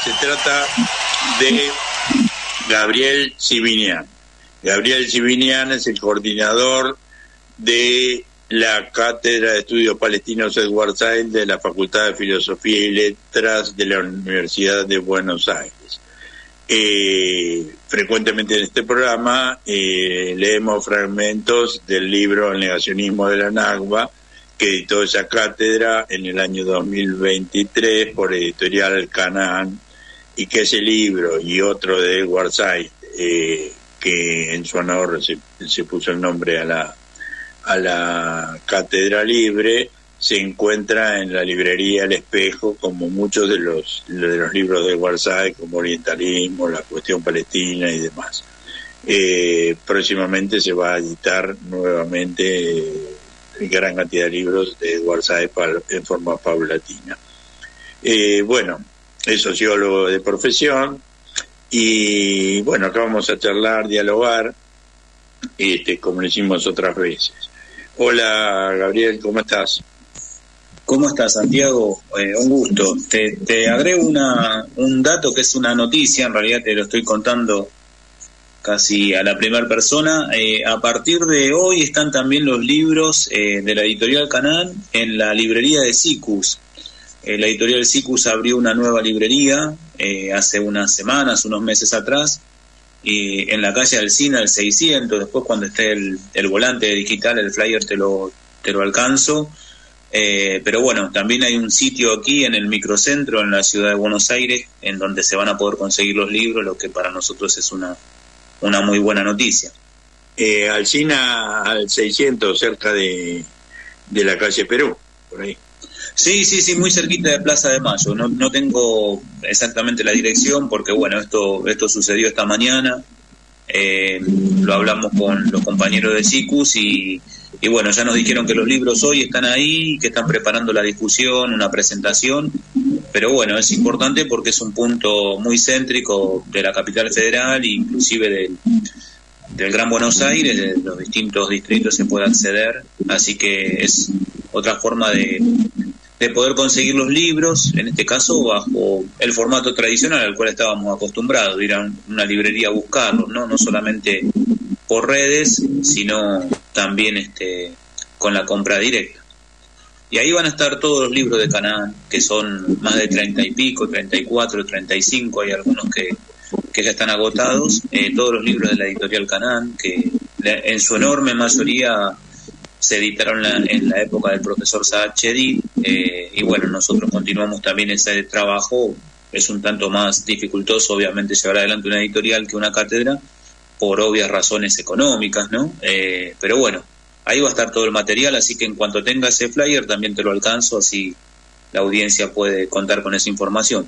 Se trata de Gabriel Sibinian. Gabriel Sibinian es el coordinador de la Cátedra de Estudios Palestinos Edward Said de la Facultad de Filosofía y Letras de la Universidad de Buenos Aires. Frecuentemente en este programa leemos fragmentos del libro El negacionismo de la Nakba, que editó esa cátedra en el año 2023 por Editorial Canaan, y que ese libro y otro de Edward Said, que en su honor se puso el nombre a la Cátedra Libre, se encuentra en la librería El Espejo, como muchos de los libros de Edward Said, como Orientalismo, la cuestión palestina y demás. Próximamente se va a editar nuevamente gran cantidad de libros de Edward Said en forma paulatina. Bueno, es sociólogo de profesión y bueno, acá vamos a charlar, dialogar, como lo hicimos otras veces. Hola Gabriel, ¿cómo estás? ¿Cómo estás, Santiago? Un gusto. Te agrego un dato que es una noticia, en realidad te lo estoy contando casi a la primera persona. A partir de hoy están también los libros de la editorial Canaan en la librería de SICUS. La editorial SICUS abrió una nueva librería hace unas semanas, unos meses atrás, en la calle Alsina, el 600. Después, cuando esté el volante digital, el flyer, te lo alcanzo. Pero bueno, también hay un sitio aquí en el microcentro, en la ciudad de Buenos Aires, en donde se van a poder conseguir los libros, lo que para nosotros es una muy buena noticia. Alsina al 600, cerca de la calle Perú, por ahí. Sí, muy cerquita de Plaza de Mayo. No tengo exactamente la dirección porque, bueno, esto sucedió esta mañana. Lo hablamos con los compañeros de SICUS y bueno, ya nos dijeron que los libros hoy están ahí, que están preparando la discusión, una presentación, pero bueno, es importante porque es un punto muy céntrico de la capital federal, inclusive del Gran Buenos Aires, de los distintos distritos se puede acceder, así que es otra forma de poder conseguir los libros, en este caso bajo el formato tradicional al cual estábamos acostumbrados, ir a una librería a buscarlos, no solamente por redes, sino también con la compra directa. Y ahí van a estar todos los libros de Canaan, que son más de 30 y pico, 34, 35, hay algunos que ya están agotados, todos los libros de la editorial Canaan, que en su enorme mayoría se editaron en la época del profesor Saad Chedid, y bueno, nosotros continuamos también ese trabajo. Es un tanto más dificultoso, obviamente, llevar adelante una editorial que una cátedra, por obvias razones económicas, ¿no? Pero bueno, ahí va a estar todo el material, así que en cuanto tenga ese flyer también te lo alcanzo, así la audiencia puede contar con esa información.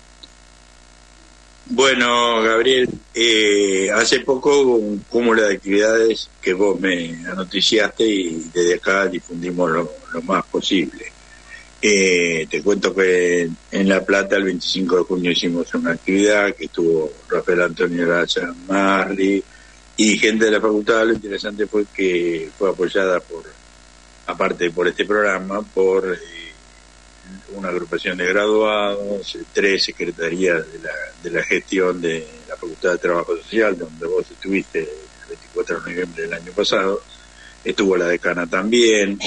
Bueno, Gabriel, hace poco hubo un cúmulo de actividades que vos me anoticiaste y desde acá difundimos lo más posible. Te cuento que en La Plata el 25 de junio hicimos una actividad que estuvo Rafael Antonio Araya Marli y gente de la facultad. Lo interesante fue que fue apoyada aparte por este programa, por una agrupación de graduados, 3 secretarías de la gestión de la Facultad de Trabajo Social, donde vos estuviste el 24 de noviembre del año pasado. Estuvo la decana también,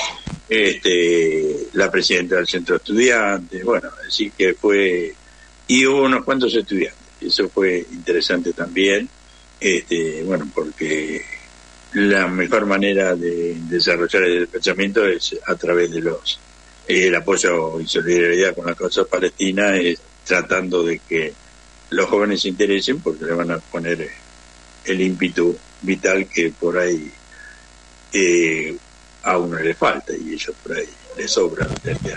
la presidenta del centro de estudiantes, bueno, así que y hubo unos cuantos estudiantes, eso fue interesante también, bueno, porque la mejor manera de desarrollar el pensamiento es a través de el apoyo y solidaridad con la causa palestina, es tratando de que los jóvenes se interesen porque le van a poner el ímpetu vital que por ahí a uno le falta y ellos por ahí les sobra material.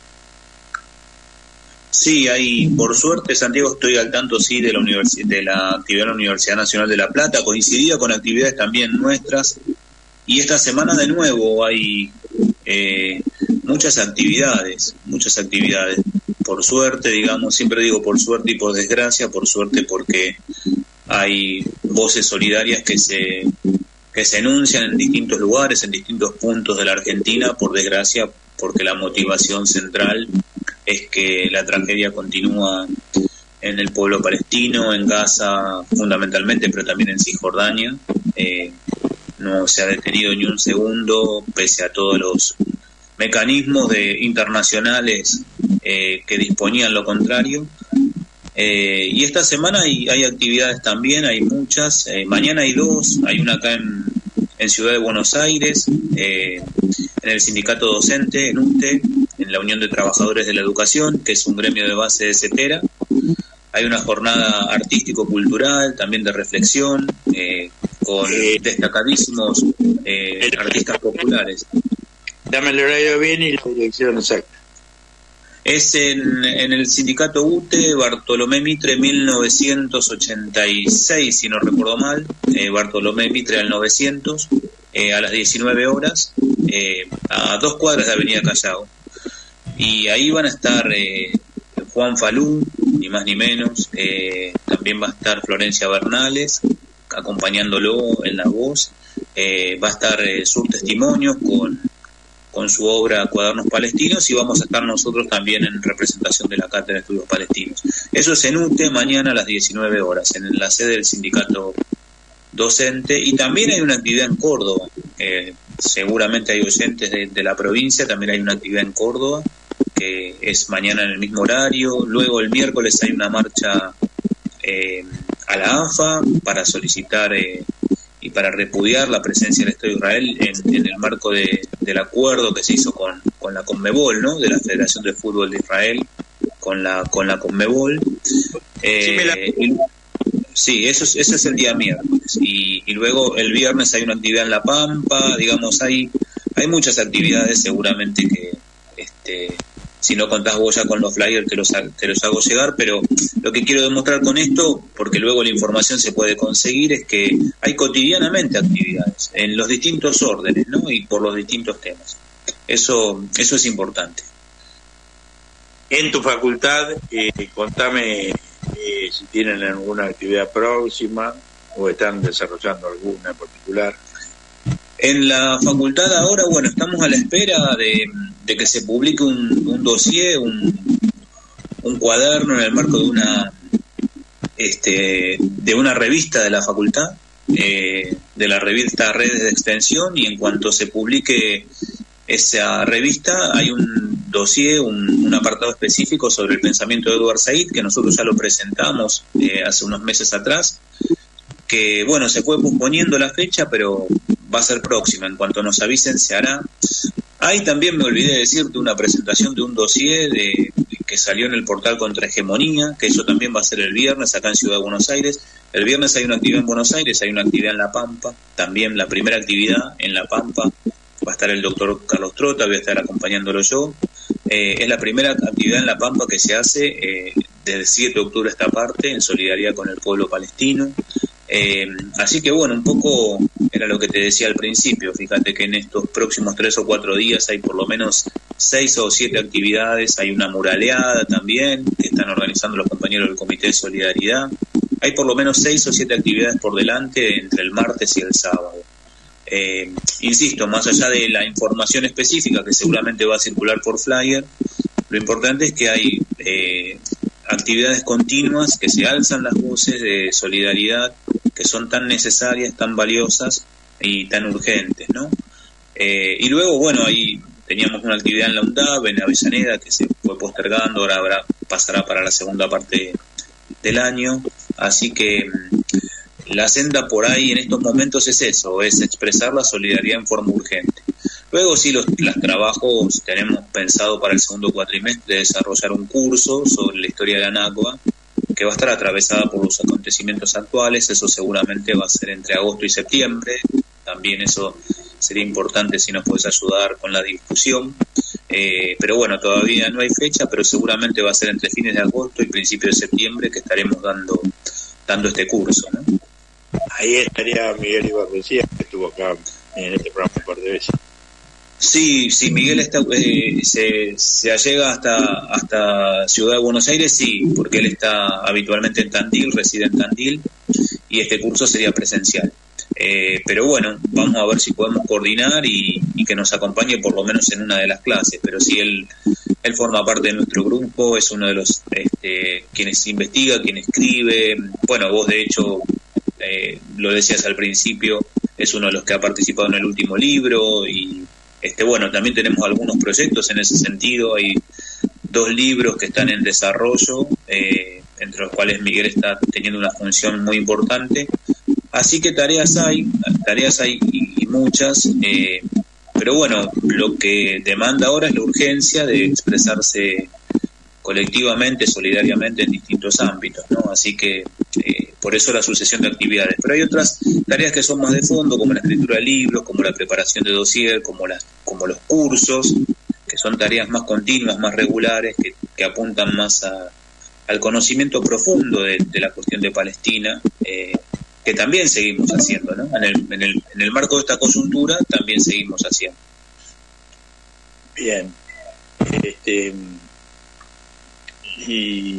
Sí, ahí por suerte, Santiago, estoy al tanto de la actividad de la Universidad Nacional de La Plata, coincidida con actividades también nuestras, y esta semana de nuevo hay muchas actividades, por suerte, digamos, siempre digo por suerte y por desgracia. Por suerte porque hay voces solidarias que se enuncian en distintos lugares, en distintos puntos de la Argentina. Por desgracia, porque la motivación central es que la tragedia continúa en el pueblo palestino, en Gaza fundamentalmente, pero también en Cisjordania. No se ha detenido ni un segundo, pese a todos los mecanismos internacionales que disponían lo contrario. Y esta semana hay actividades también, hay muchas. Mañana hay dos, hay una acá en Ciudad de Buenos Aires, en el sindicato docente, en UTE, en la Unión de Trabajadores de la Educación, que es un gremio de base de CETERA. Hay una jornada artístico-cultural, también de reflexión, con destacadísimos artistas populares. Dame el horario bien y la dirección exacta. Es en el sindicato UTE, Bartolomé Mitre 1986, si no recuerdo mal, Bartolomé Mitre al 900, a las 19 horas, a 2 cuadras de Avenida Callao. Y ahí van a estar Juan Falú, ni más ni menos, también va a estar Florencia Bernales, acompañándolo en la voz, va a estar Sur Testimonios con su obra Cuadernos Palestinos, y vamos a estar nosotros también en representación de la Cátedra de Estudios Palestinos. Eso es en UTE, mañana a las 19 horas, en la sede del sindicato docente. Y también hay una actividad en Córdoba, seguramente hay oyentes de la provincia, también hay una actividad en Córdoba, que es mañana en el mismo horario. Luego el miércoles hay una marcha a la AFA para solicitar y para repudiar la presencia del Estado de Israel en el marco del acuerdo que se hizo con la Conmebol, ¿no? De la Federación de Fútbol de Israel con la Conmebol. Sí, eso es el día miércoles. Y luego el viernes hay una actividad en La Pampa, digamos, hay muchas actividades seguramente que si no contás vos ya con los flyers te los hago llegar, pero lo que quiero demostrar con esto, porque luego la información se puede conseguir, es que hay cotidianamente actividades en los distintos órdenes, ¿no? Y por los distintos temas. Eso es importante. En tu facultad, contame si tienen alguna actividad próxima o están desarrollando alguna en particular. En la facultad ahora, bueno, estamos a la espera de que se publique un dossier, un cuaderno en el marco de una revista de la facultad, de la revista Redes de Extensión, y en cuanto se publique esa revista hay un dossier, un apartado específico sobre el pensamiento de Edward Said, que nosotros ya lo presentamos hace unos meses atrás, que bueno, se fue posponiendo la fecha, pero va a ser próxima. En cuanto nos avisen se hará. Ahí también me olvidé de decirte una presentación de un dossier que salió en el portal Contrahegemonía, que eso también va a ser el viernes acá en Ciudad de Buenos Aires. El viernes hay una actividad en Buenos Aires, hay una actividad en La Pampa, también la primera actividad en La Pampa. Va a estar el doctor Carlos Trota, voy a estar acompañándolo yo. Es la primera actividad en La Pampa que se hace desde el 7 de octubre a esta parte, en solidaridad con el pueblo palestino. Así que bueno, un poco era lo que te decía al principio. Fíjate que en estos próximos 3 o 4 días hay por lo menos 6 o 7 actividades. Hay una muraleada también que están organizando los compañeros del Comité de Solidaridad. Hay por lo menos 6 o 7 actividades por delante entre el martes y el sábado. Insisto, más allá de la información específica que seguramente va a circular por flyer, lo importante es que hay actividades continuas, que se alzan las voces de solidaridad, que son tan necesarias, tan valiosas y tan urgentes, ¿no? Y luego, bueno, ahí teníamos una actividad en la UNDAB, en Avellaneda, que se fue postergando, ahora pasará para la segunda parte del año, así que la senda por ahí en estos momentos es eso, es expresar la solidaridad en forma urgente. Luego sí, los trabajos tenemos pensado para el segundo cuatrimestre desarrollar un curso sobre la historia de la Nakba, que va a estar atravesada por los acontecimientos actuales. Eso seguramente va a ser entre agosto y septiembre. También eso sería importante si nos puedes ayudar con la difusión. Pero bueno, todavía no hay fecha, pero seguramente va a ser entre fines de agosto y principios de septiembre que estaremos dando este curso, ¿no? Ahí estaría Miguel Ibarrecía, que estuvo acá en este programa un par de veces. Sí, Miguel se allega hasta Ciudad de Buenos Aires, sí, porque él está habitualmente en Tandil, reside en Tandil, y este curso sería presencial. Pero bueno, vamos a ver si podemos coordinar y que nos acompañe por lo menos en una de las clases. Pero sí, él forma parte de nuestro grupo, es uno de los quienes investiga, quien escribe. Bueno, vos de hecho, lo decías al principio, es uno de los que ha participado en el último libro y bueno, también tenemos algunos proyectos en ese sentido. Hay 2 libros que están en desarrollo, entre los cuales Miguel está teniendo una función muy importante. Así que tareas hay y muchas, pero bueno, lo que demanda ahora es la urgencia de expresarse colectivamente, solidariamente en distintos ámbitos, ¿no? Así que por eso la sucesión de actividades. Pero hay otras tareas que son más de fondo, como la escritura de libros, como la preparación de dossier, como los cursos, que son tareas más continuas, más regulares, que apuntan más al conocimiento profundo de la cuestión de Palestina, que también seguimos haciendo, ¿no? En el marco de esta coyuntura también seguimos haciendo. Bien. Y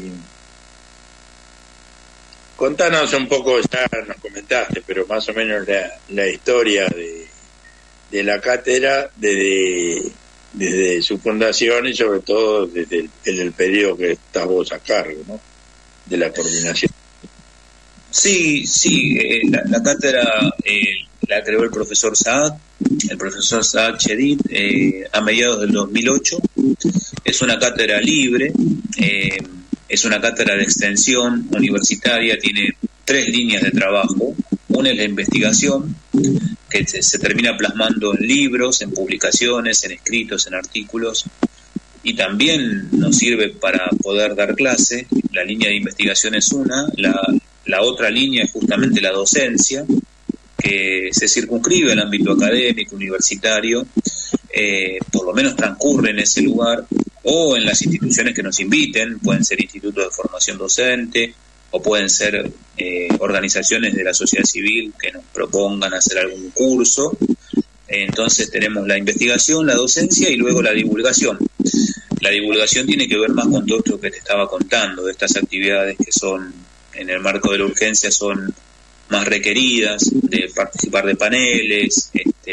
contanos un poco, ya nos comentaste, pero más o menos la historia de la cátedra desde su fundación y sobre todo desde el periodo que estás vos a cargo, ¿no? De la coordinación. Sí, la cátedra la creó el profesor Saad Chedid, a mediados del 2008. Es una cátedra libre, es una cátedra de extensión universitaria, tiene 3 líneas de trabajo. Una es la investigación, que se termina plasmando en libros, en publicaciones, en escritos, en artículos, y también nos sirve para poder dar clase. La línea de investigación es una, la otra línea es justamente la docencia, que se circunscribe al ámbito académico, universitario, por lo menos transcurre en ese lugar, o en las instituciones que nos inviten, pueden ser institutos de formación docente, o pueden ser organizaciones de la sociedad civil que nos propongan hacer algún curso. Entonces tenemos la investigación, la docencia y luego la divulgación. La divulgación tiene que ver más con todo esto que te estaba contando, de estas actividades que son, en el marco de la urgencia, son más requeridas, de participar de paneles,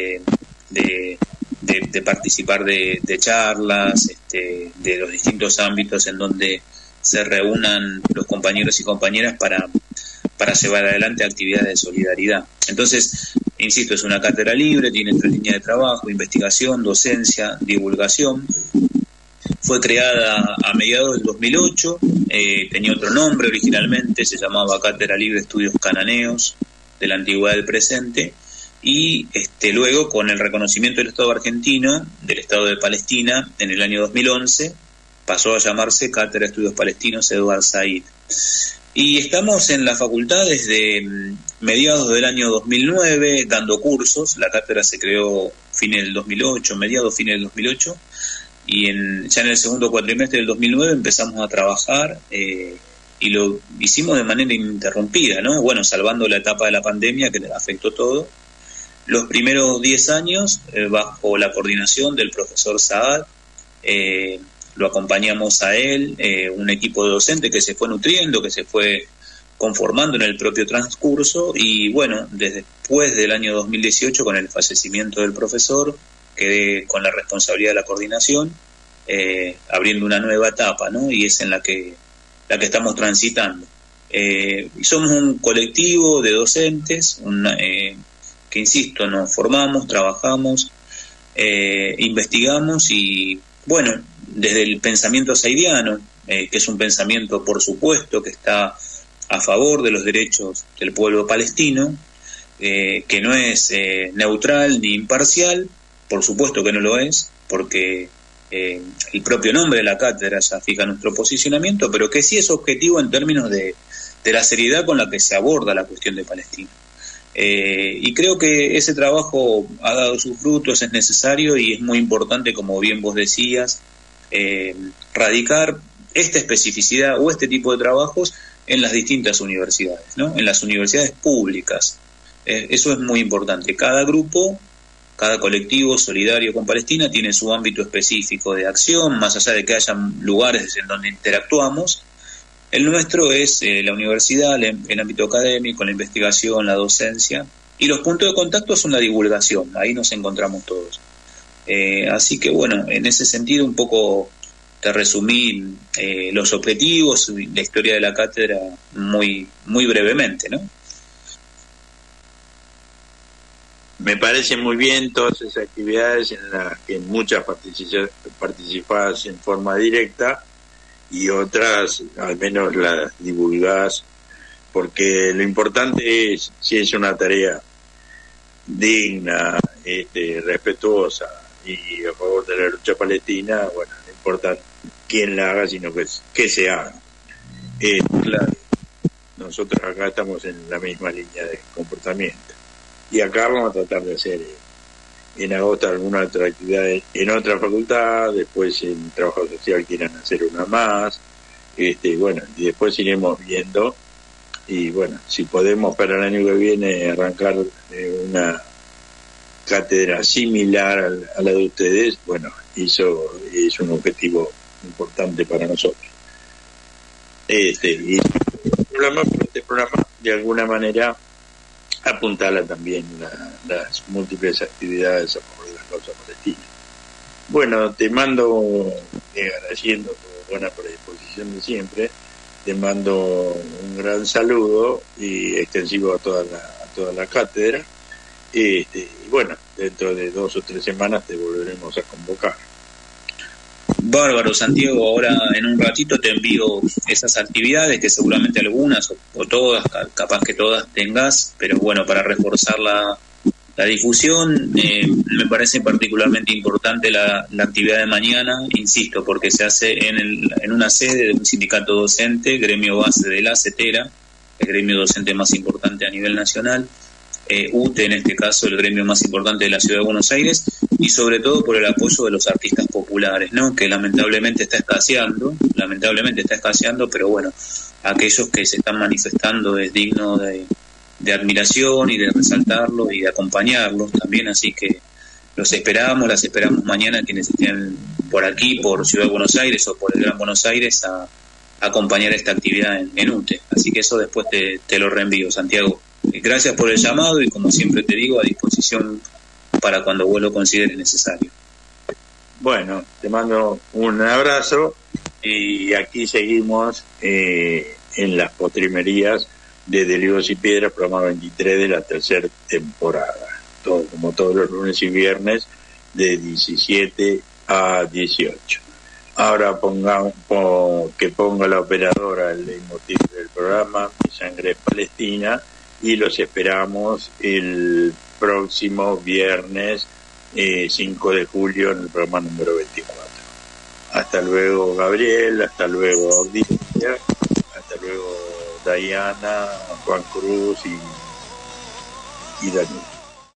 de participar de charlas, de los distintos ámbitos en donde se reúnan los compañeros y compañeras para llevar adelante actividades de solidaridad. Entonces, insisto, es una cátedra libre, tiene 3 líneas de trabajo: investigación, docencia, divulgación. Fue creada a mediados del 2008, tenía otro nombre originalmente, se llamaba Cátedra Libre de Estudios Cananeos de la Antigüedad del Presente, y luego, con el reconocimiento del Estado argentino, del Estado de Palestina, en el año 2011, pasó a llamarse Cátedra de Estudios Palestinos Eduard Said. Y estamos en la facultad desde mediados del año 2009 dando cursos. La cátedra se creó fines del 2008, fines del 2008, y ya en el segundo cuatrimestre del 2009 empezamos a trabajar, y lo hicimos de manera ininterrumpida, ¿no? Bueno, salvando la etapa de la pandemia que afectó todo. Los primeros 10 años, bajo la coordinación del profesor Saad, lo acompañamos a él, un equipo de docentes que se fue nutriendo, que se fue conformando en el propio transcurso, y bueno, después del año 2018, con el fallecimiento del profesor, quedé con la responsabilidad de la coordinación, abriendo una nueva etapa, ¿no? Y es en la que estamos transitando. Somos un colectivo de docentes, que, insisto, nos formamos, trabajamos, investigamos, y bueno, desde el pensamiento saidiano, que es un pensamiento, por supuesto, que está a favor de los derechos del pueblo palestino, que no es neutral ni imparcial, por supuesto que no lo es, porque el propio nombre de la cátedra ya fija nuestro posicionamiento, pero que sí es objetivo en términos de la seriedad con la que se aborda la cuestión de Palestina. Y creo que ese trabajo ha dado sus frutos, es necesario y es muy importante, como bien vos decías, radicar esta especificidad o este tipo de trabajos en las distintas universidades, ¿no? En las universidades públicas. Eso es muy importante. Cada grupo, cada colectivo solidario con Palestina tiene su ámbito específico de acción, más allá de que haya lugares en donde interactuamos. El nuestro es la universidad, el ámbito académico, la investigación, la docencia, Y los puntos de contacto son la divulgación, ahí nos encontramos todos. Así que bueno, en ese sentido un poco te resumí los objetivos y la historia de la cátedra muy, muy brevemente, ¿no? Me parece muy bien todas esas actividades en las que en muchas participás en forma directa y otras al menos las divulgás, porque lo importante es si es una tarea digna, respetuosa y a favor de la lucha palestina, bueno, no importa quién la haga, sino que se haga. Claro, nosotros acá estamos en la misma línea de comportamiento. Y acá vamos a tratar de hacer en agosto alguna otra actividad en otra facultad, después en trabajo social quieran hacer una más, bueno, y después iremos viendo, y bueno, si podemos para el año que viene arrancar una cátedra similar a la de ustedes, bueno, eso es un objetivo importante para nosotros. Y este programa de alguna manera apuntala también las múltiples actividades a favor de la causa palestina. Bueno, te mando, agradeciendo tu buena predisposición de siempre, te mando un gran saludo y extensivo a toda la cátedra. Y bueno, dentro de 2 o 3 semanas te volveremos a convocar. Bárbaro, Santiago, ahora en un ratito te envío esas actividades que seguramente algunas o todas, capaz que todas tengas, pero bueno, para reforzar la difusión, me parece particularmente importante la actividad de mañana, insisto, porque se hace en una sede de un sindicato docente, gremio base de la CETERA, el gremio docente más importante a nivel nacional, UTE en este caso, el gremio más importante de la ciudad de Buenos Aires, y sobre todo por el apoyo de los artistas populares, ¿no? Que lamentablemente está escaseando, pero bueno, aquellos que se están manifestando es digno de admiración y de resaltarlos y de acompañarlos también, así que las esperamos mañana quienes estén por aquí, por Ciudad de Buenos Aires o por el Gran Buenos Aires a acompañar esta actividad en UTE, así que eso después te lo reenvío, Santiago. Gracias por el llamado y como siempre te digo, a disposición para cuando vos lo consideres necesario. Bueno, te mando un abrazo y aquí seguimos en las postrimerías de Delibos y Piedras, programa 23 de la tercera temporada, como todos los lunes y viernes de 17 a 18. Ahora que ponga la operadora el leitmotiv del programa, Mi Sangre es Palestina, y los esperamos el próximo viernes 5 de julio en el programa número 24. Hasta luego, Gabriel, hasta luego, Audiencia, hasta luego, Diana, Juan Cruz y Daniel.